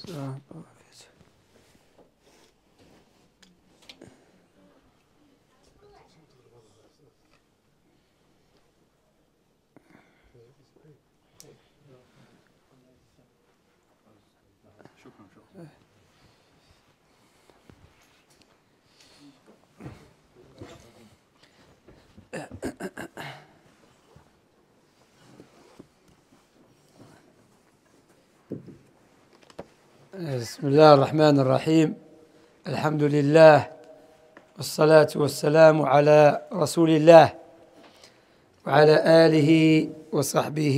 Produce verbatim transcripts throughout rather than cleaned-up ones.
So, بسم الله الرحمن الرحيم. الحمد لله والصلاة والسلام على رسول الله وعلى آله وصحبه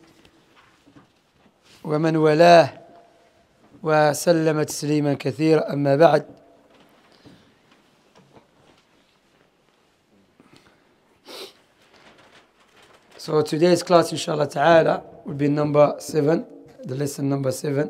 ومن والاه وسلم تسليما كثيرا. أما بعد، so today's class inshallah ta'ala will be number seven, the lesson number seven.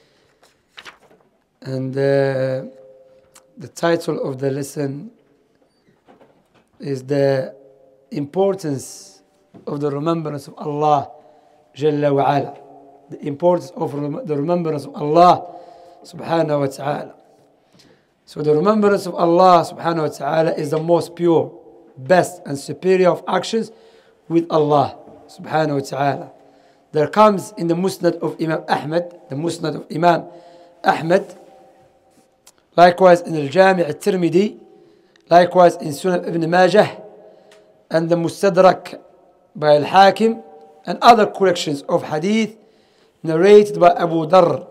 And uh, the title of the lesson is the importance of the remembrance of Allah Jalla wa Ala. The importance of rem the remembrance of Allah Subhanahu wa Ta'ala. So the remembrance of Allah Subhanahu wa Ta'ala is the most pure, best and superior of actions with Allah Subhanahu wa Ta'ala. There comes in the Musnad of Imam Ahmad, the Musnad of Imam Ahmad, likewise in the Jami' al-Tirmidhi, likewise in Sunnah ibn Majah, and the Mustadrak by al-Hakim, and other collections of hadith narrated by Abu Dar,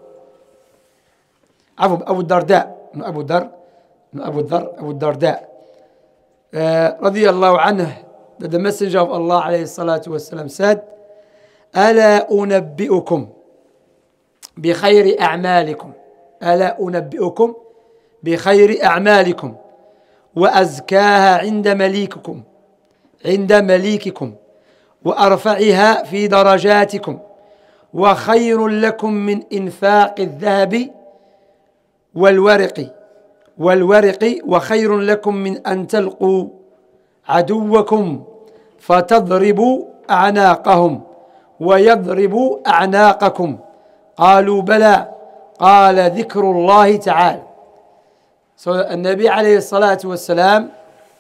Abu, Abu Darda, no Abu Dar, no Abu Dar, Abu Darda, uh, radiyallahu anhu, that the Messenger of Allah alayhi salatu wasalam said, ألا أنبئكم بخير أعمالكم ألا أنبئكم بخير أعمالكم وأزكاها عند مليككم عند مليككم وأرفعها في درجاتكم وخير لكم من إنفاق الذهب والورق والورق وخير لكم من أن تلقوا عدوكم فتضربوا أعناقهم ويضربوا أعناقكم قالوا بلى قال ذكر الله تعالى. So the Nabi alayhi salatu wasalam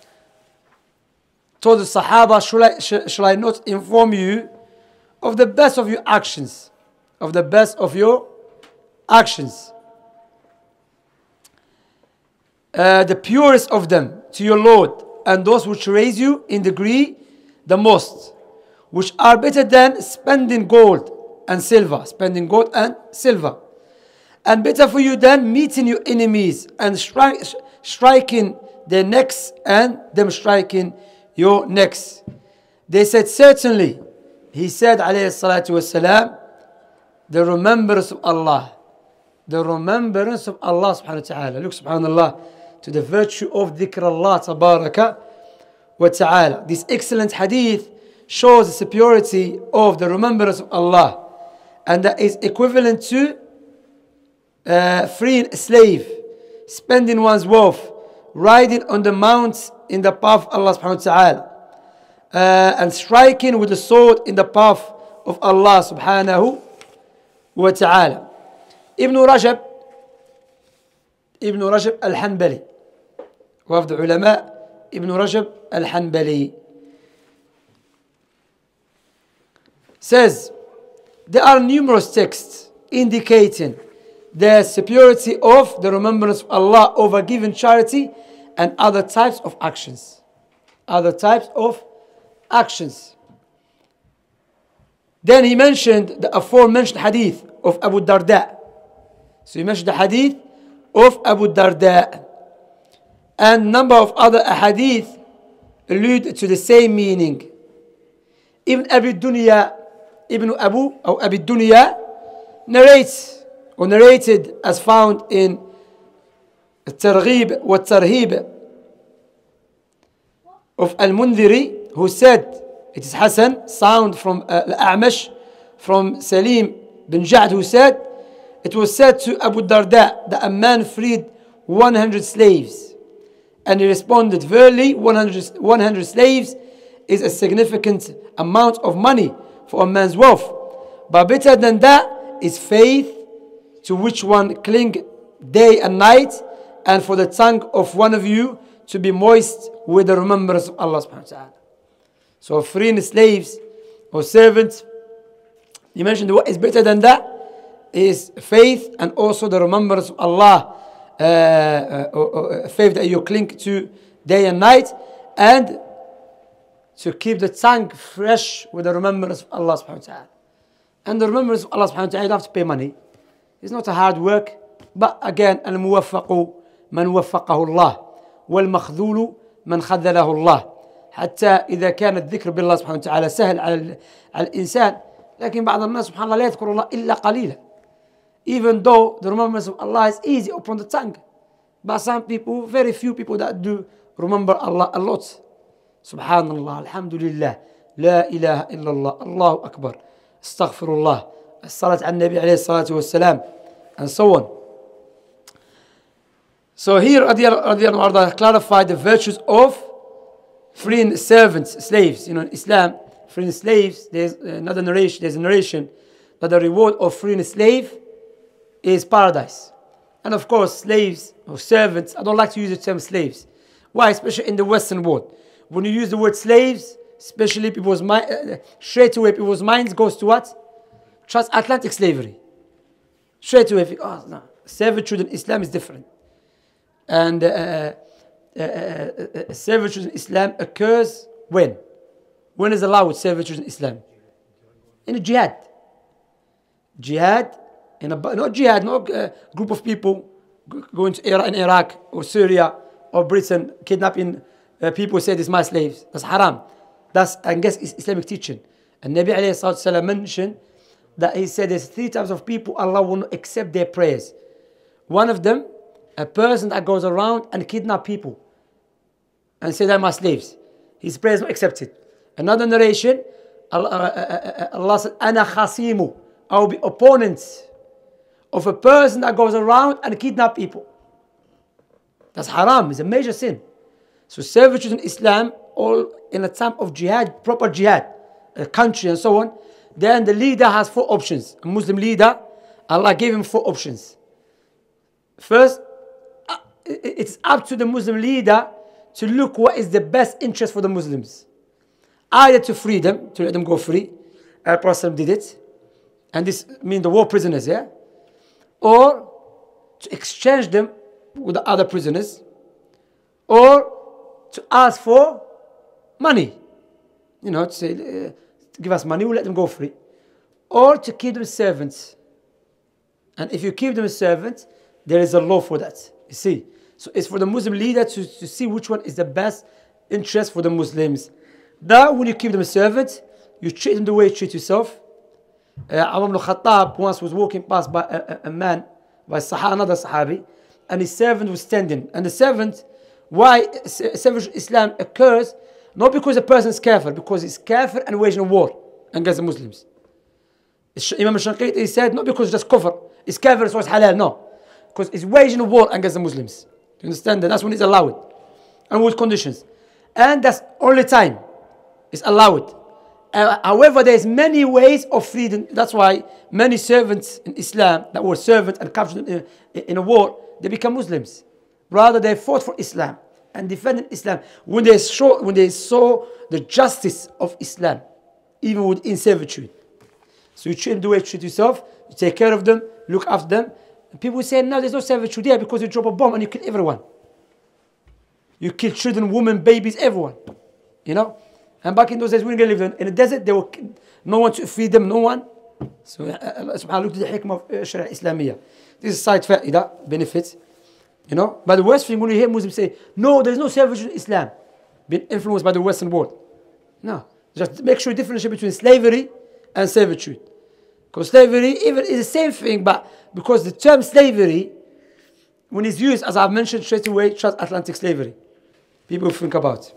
told the Sahaba, shall I, sh shall I not inform you of the best of your actions, of the best of your actions, uh, the purest of them to your Lord, and those which raise you in degree the most, which are better than spending gold and silver, spending gold and silver. And better for you than meeting your enemies and stri striking their necks and them striking your necks. They said, certainly. He said, alayhi salatu wasalam, the remembrance of Allah. The remembrance of Allah subhanahu wa ta'ala. Look, subhanallah, to the virtue of dhikr Allah tabaraka wa ta'ala. This excellent hadith shows the superiority of the remembrance of Allah. And that is equivalent to Uh, freeing a slave, spending one's wealth, riding on the mounts in the path of Allah subhanahu wa ta'ala, uh, and striking with the sword in the path of Allah subhanahu wa ta'ala. Ibn Rajab, Ibn Rajab al-Hanbali, one of the ulama, Ibn Rajab al-Hanbali, says, there are numerous texts indicating the superiority of the remembrance of Allah over giving charity and other types of actions. Other types of actions. Then he mentioned the aforementioned hadith of Abu Darda. So he mentioned the hadith of Abu Darda. And number of other hadith allude to the same meaning. Ibn Abi Dunya, Ibn Abu or Abi Dunya narrates or narrated as found in الترغيب والترهيب of Al-Mundhiri, who said, it is Hassan, sound from uh, Al-A'mash, from Salim bin Ja'd, who said, it was said to Abu Darda that a man freed one hundred slaves. And he responded, verily, one hundred, one hundred slaves is a significant amount of money for a man's wealth. But better than that is faith to which one cling day and night, and for the tongue of one of you to be moist with the remembrance of Allah subhanahu wa ta'ala. So freeing slaves or servants, you mentioned what is better than that is faith and also the remembrance of Allah, uh, uh, uh, faith that you cling to day and night, and to keep the tongue fresh with the remembrance of Allah subhanahu wa ta'ala. And the remembrance of Allah subhanahu wa ta'ala, you don't have to pay money. It's not a hard work, but again, al-muwaffaqu man waffaqahu Allah, wal-makhzulu man khadhalahu Allah. حتى إذا كان الذكر بالله سبحانه وتعالى سهل على على الإنسان، لكن بعض الناس سبحان الله لا يذكر الله إلا قليلا. Even though the remembrance of Allah is easy upon the tongue, but some people, very few people that do remember Allah a lot. Subhanallah, alhamdulillah, la ilaha illallah, Allahu Akbar, astaghfirullah, as-salat al-Nabi alayhi salatu was-salam, and so on. So here, radiallahu anhu, clarified the virtues of freeing servants, slaves. You know, in Islam, freeing slaves, there's another narration, there's a narration that the reward of freeing a slave is paradise. And of course, slaves or servants, I don't like to use the term slaves. Why? Especially in the Western world. When you use the word slaves, especially people's mind, uh, straight away people's minds goes to what? Transatlantic slavery. Straight away, oh no, servitude in Islam is different. And uh, uh, uh, uh, servitude in Islam occurs when? When is allowed servitude in Islam? In a jihad. Jihad, in a, not jihad, not a group of people going to Iraq, in Iraq or Syria or Britain, kidnapping uh, people who say this is my slaves. That's haram. That's, I guess, Islamic teaching. And Nabi alayhi salatu wasalam mentioned that he said there's three types of people Allah will not accept their prayers. One of them, a person that goes around and kidnap people and say they're my slaves. His prayers are not accepted. Another narration, Allah, uh, uh, uh, Allah said, Ana khasimu, I will be opponents of a person that goes around and kidnap people. That's haram, it's a major sin. So servitude in Islam, all in a time of jihad, proper jihad, a country and so on, then the leader has four options. A Muslim leader, Allah gave him four options. First, it's up to the Muslim leader to look what is the best interest for the Muslims. Either to free them, to let them go free. Our Prophet did it. And this means the war prisoners, yeah? Or to exchange them with the other prisoners. Or to ask for money. You know, to say, uh, to give us money, we'll let them go free. Or to keep them servants. And if you keep them as servants, there is a law for that. You see? So it's for the Muslim leader to, to see which one is the best interest for the Muslims. Now, when you keep them as servants, you treat them the way you treat yourself. Uh, Umar ibn Khattab once was walking past by a, a, a man, by Sahaba, another Sahabi, and his servant was standing. And the servant, why servitude Islam occurs, not because a person is kafir, because he's kafir and waging a war against the Muslims. Imam al-Shanqiti said, not because it's just kufr, it's kafir, so it's halal, no. Because it's waging a war against the Muslims. You understand that? That's when it's allowed. And with conditions. And that's only time it's allowed. Uh, however, there's many ways of freedom. That's why many servants in Islam that were servants and captured in, in a war, they become Muslims. Rather, they fought for Islam and defended Islam when they saw, when they saw the justice of Islam, even within servitude. So you treat them the way you treat yourself, you take care of them, look after them. And people say, no, there's no servitude there because you drop a bomb and you kill everyone. You kill children, women, babies, everyone. You know? And back in those days, when they lived in the desert, there were no one to feed them, no one. So, Allah subhanahu wa ta'ala looked at the hikmah of Sharia Islamiyah. This is side fa'idah, benefits. You know? But the worst thing when you hear Muslims say, no, there is no servitude in Islam, being influenced by the Western world. No. Just make sure you differentiate between slavery and servitude. Because slavery even is the same thing, but because the term slavery, when it's used, as I've mentioned straight away, transatlantic slavery. People think about.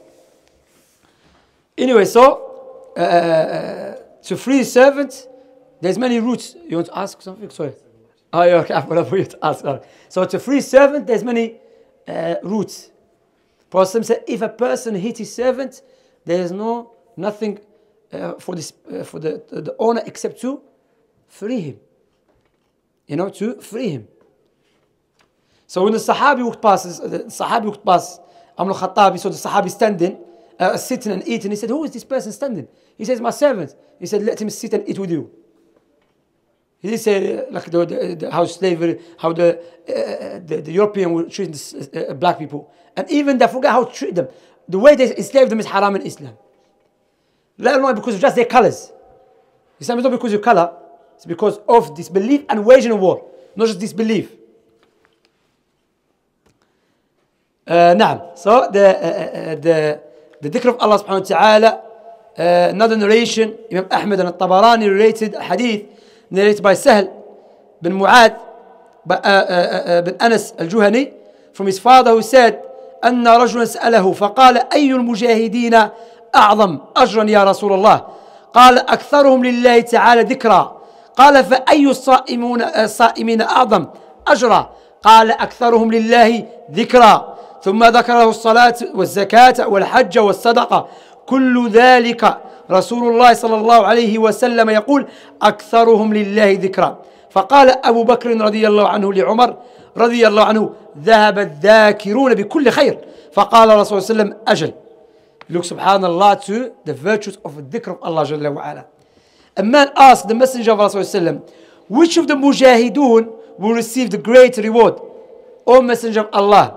Anyway, so, uh, to free a servant, there's many routes. You want to ask something? Sorry. Oh, yeah, okay, I'm going for you to ask. So, to free a servant, there's many uh, routes. Prophet said, if a person hits his servant, there is no, nothing uh, for, this, uh, for the, the owner except to free him. you know, to free him. So when the Sahabi walked past, the Sahabi walked past Amr al-Khattabi, saw the Sahabi standing, uh, sitting and eating. He said, who is this person standing? He says, my servant. He said, let him sit and eat with you. He didn't say uh, like the, the, the, how slavery, how the, uh, the, the European would treat the, uh, black people. And even they forget how to treat them. The way they enslave them is haram in Islam. Let alone because of just their colors. Islam is not because of color, it's because of disbelief and waging a war, not just disbelief. Uh, نعم. So the, uh, uh, the, the dhikr of Allah subhanahu wa ta'ala, uh, another narration, Imam Ahmad and al-Tabarani narrated a hadith, narrated by Sahl bin Mu'ad, by, uh, uh, uh, bin Anas al-Juhani, from his father who said, أن رجلا سأله فقال أي المجاهدين أعظم أجرا يا رسول الله؟ قال أكثرهم لله تعالى ذكرا. قال فأي الصائمون الصائمين أعظم أجرا؟ قال أكثرهم لله ذكرا. ثم ذكره الصلاة والزكاة والحج والصدقة. كل ذلك رسول الله صلى الله عليه وسلم يقول أكثرهم لله ذكرا. فقال أبو بكر رضي الله عنه لعمر رضي الله عنه ذهب الذاكرون بكل خير. فقال رسول الله صلى الله عليه وسلم أجل. Look, subhanallah, to the virtues of the dhikr of Allah Jalla wa ala. A man asked the Messenger of Allah Sallallahu Alaihi Wasallam, which of the mujahideen will receive the great reward? O Messenger of Allah.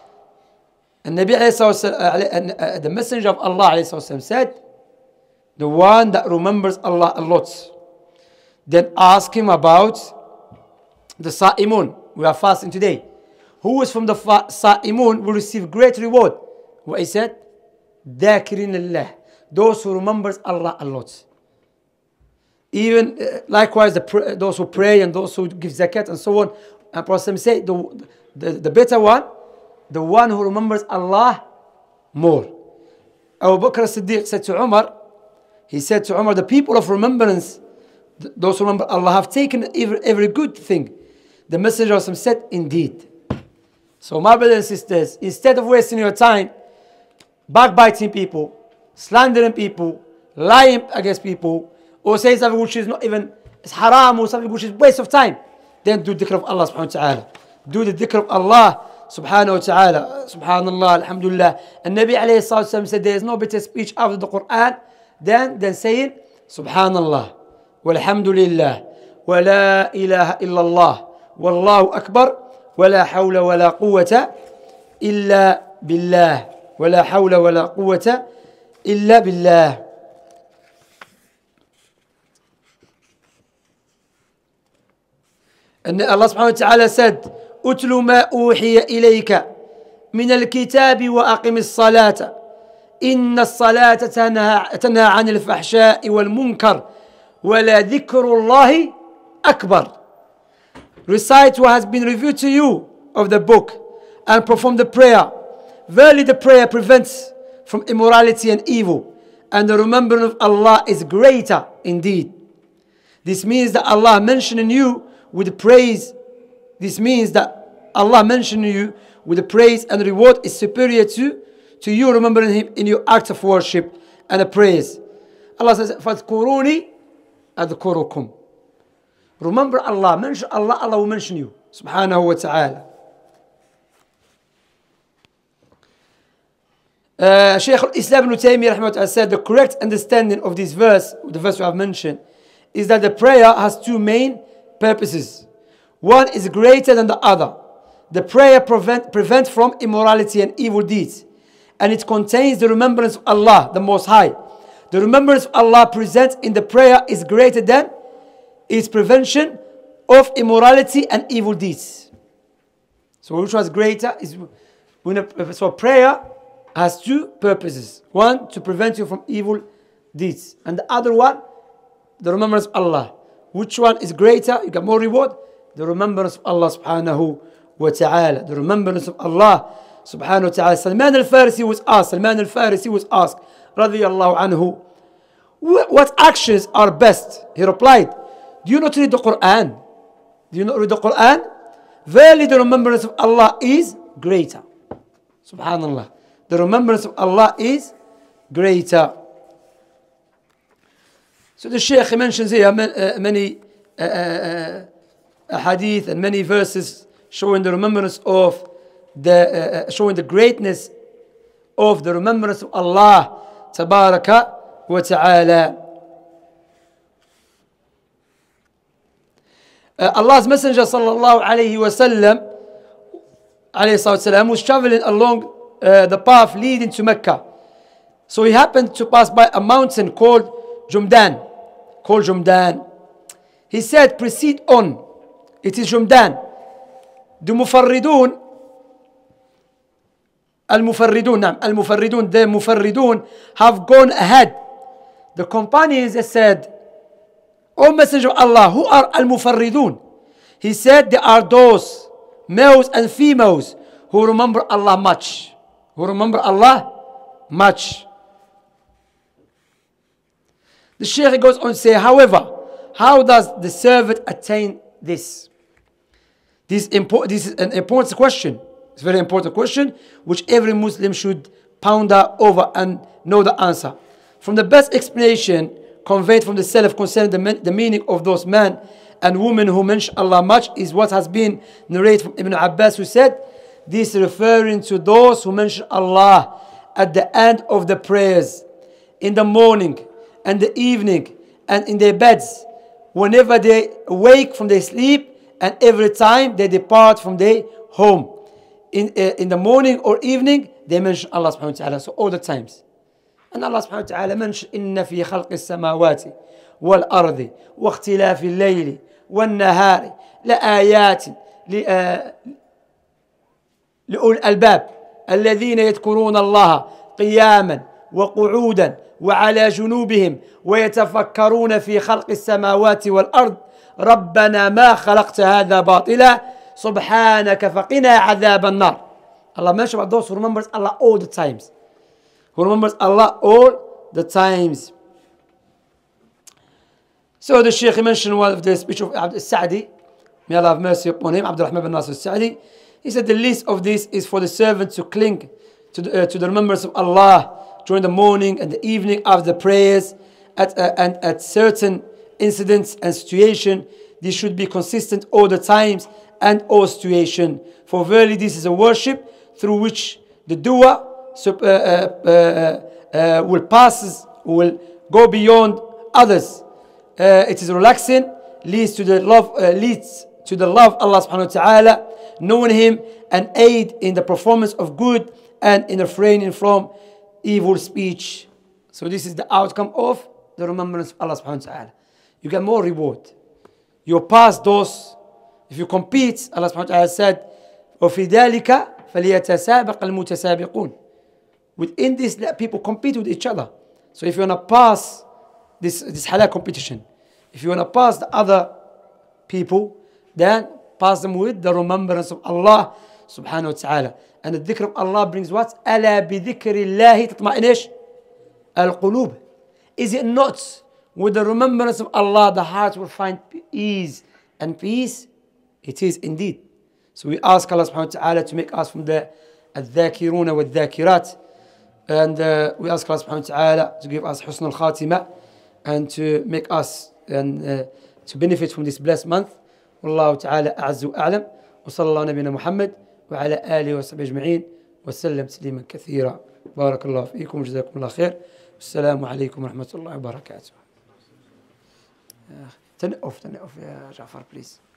And Nabi uh, the Messenger of Allah Sallallahu said, the one that remembers Allah a lot. Then ask him about the sa'imun. We are fasting today. Who is from the sa'imun will receive great reward? What he said? ذاكرين الله, those who remembers Allah a lot. Even uh, likewise the, those who pray and those who give zakat and so on. And Prophet say the, the, the better one, the one who remembers Allah more. Abu Bakr as-Siddiq said to Umar, he said to Umar, the people of remembrance, those who remember Allah have taken every, every good thing. The Messenger of Allah said, indeed. So my brothers and sisters, instead of wasting your time backbiting people, slandering people, lying against people, or saying something which is not even, it's haram, or something which is waste of time, then do dhikr of Allah subhanahu wa ta'ala. Do the dhikr of Allah subhanahu wa ta'ala. Subhanallah, alhamdulillah. And Nabi alayhi salatu said there is no better speech after the Quran than, than saying Subhanallah, walhamdulillah, wa la ilaha illallah, wallahu akbar, wa la hawla wa la quwwata illa billah. ولا حول ولا قوة إلا بالله. And Allah subhanahu wa ta'ala said, أتل ما أوحي إليك من الكتاب وأقم الصلاة إن الصلاة تنهى, تنهى عن الفحشاء والمنكر ولا ذكر الله أكبر. Recite what has been revealed to you of the book and perform the prayer. Verily the prayer prevents from immorality and evil, and the remembrance of Allah is greater indeed. This means that Allah mentioning you with praise. This means that Allah mentioning you with the praise and reward is superior to, to you remembering Him in your act of worship and the praise. Allah says, فَاذْكُرُونِي أَذْكُرُكُمْ. Remember Allah, mention Allah, Allah will mention you. Subhanahu wa ta'ala. Uh, Shaykh al-Islam ibn Taymiyyah said the correct understanding of this verse, the verse we have mentioned, is that the prayer has two main purposes. One is greater than the other. The prayer prevent, prevents from immorality and evil deeds, and it contains the remembrance of Allah, the Most High. The remembrance of Allah present in the prayer is greater than its prevention of immorality and evil deeds. So which was greater is when a, so prayer has two purposes. One, to prevent you from evil deeds. And the other one, the remembrance of Allah. Which one is greater? You get more reward. The remembrance of Allah subhanahu wa ta'ala. The remembrance of Allah subhanahu wa ta'ala. Salman al-Farisi was asked. Salman al-Farisi was asked, radiyallahu anhu, what actions are best? He replied, do you not read the Quran? Do you not read the Quran? Verily the remembrance of Allah is greater. Subhanallah. The remembrance of Allah is greater. So the Shaykh mentions here many uh, a hadith and many verses showing the remembrance of the, uh, showing the greatness of the remembrance of Allah Tabaraka wa Ta'ala. Uh, Allah's Messenger sallallahu alayhi wa sallam alayhi was traveling along uh, the path leading to Mecca. So he happened to pass by a mountain called Jumdan. Called Jumdan. He said, proceed on. It is Jumdan. The Mufarridun, Al-Mufarridun, nah, Al-Mufarridun, the Mufarridun have gone ahead. The companions they said, O Messenger of Allah, who are Al-Mufarridun? He said, they are those males and females who remember Allah much. Who remember Allah much. The Shaykh goes on to say, however, how does the servant attain this? This, impo this is an important question. It's a very important question which every Muslim should ponder over and know the answer. From the best explanation conveyed from the Salaf concerning the, the meaning of those men and women who mention Allah much is what has been narrated from Ibn Abbas, who said, this is referring to those who mention Allah at the end of the prayers, in the morning and the evening and in their beds, whenever they wake from their sleep and every time they depart from their home. In, uh, in the morning or evening, they mention Allah subhanahu wa ta'ala. So all the times. And Allah subhanahu wa ta'ala mentioned, إِنَّ فِي خَلْقِ السَّمَاوَاتِ وَالْأَرْضِ وَاخْتِلَافِ اللَّيْلِ وَالنَّهَارِ لَآيَاتٍ لأولي الألباب الذين يذكرون الله قياما وقعودا وعلى جنوبهم ويتفكرون في خلق السماوات والأرض ربنا ما خلقت هذا باطلا سبحانك فقنا عذاب النار. Allah mentions about those who remembers Allah all the times. Who remembers Allah all the times. So the Shaykh mentioned one of the speech of Abd al-Sa'di. May Allah have mercy upon him, Abdul Rahman bin Nasir al-Sa'di. He said the least of this is for the servant to cling to the, uh, to the remembrance of Allah during the morning and the evening after the prayers at, uh, and at certain incidents and situations. This should be consistent all the times and all situation. For verily this is a worship through which the doer uh, uh, uh, uh, will pass, will go beyond others. Uh, it is relaxing, leads to the love, uh, leads to the love of Allah subhanahu wa ta'ala, knowing Him and aid in the performance of good and in refraining from evil speech. So this is the outcome of the remembrance of Allah subhanahu wa ta'ala. You get more reward. You pass those. If you compete, Allah subhanahu wa ta'ala said, وَفِي ذَلِكَ فَلْيَتَسَابَقَ الْمُتَسَابِقُونَ. Within this, let people compete with each other. So if you want to pass this, this halal competition, if you want to pass the other people, then pass them with the remembrance of Allah subhanahu wa ta'ala. And the dhikr of Allah brings what? أَلَا بِذِكْرِ اللَّهِ تَطْمَئِنُ الْقُلُوبِ. Is it not with the remembrance of Allah the heart will find ease and peace? It is indeed. So we ask Allah subhanahu wa ta'ala to make us from the الذاكرون والذاكرات. And uh, we ask Allah subhanahu wa ta'ala to give us husn al-khatimah and to make us and uh, to benefit from this blessed month. والله تعالى أعز وأعلم وصلى الله نبينا محمد وعلى آله وصحبه أجمعين وسلم تسليما كثيرا. بارك الله فيكم وجزاكم الله خير. والسلام عليكم ورحمة الله وبركاته. Turn it off, turn it off, yeah, Jafar, please.